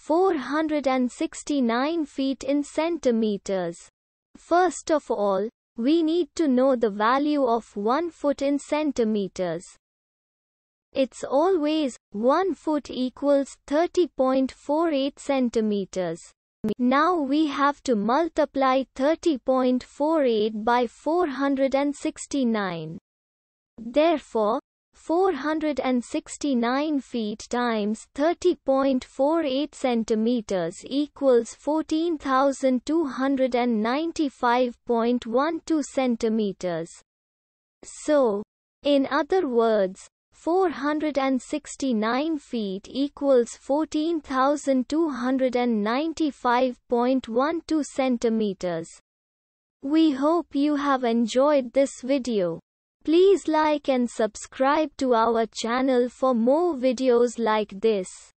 469 feet in centimeters. First of all, we need to know the value of 1 foot in centimeters. It's always 1 foot equals 30.48 centimeters. Now we have to multiply 30.48 by 469. Therefore, 469 feet times 30.48 centimeters equals 14,295.12 centimeters. So, in other words, 469 feet equals 14,295.12 centimeters. We hope you have enjoyed this video. Please like and subscribe to our channel for more videos like this.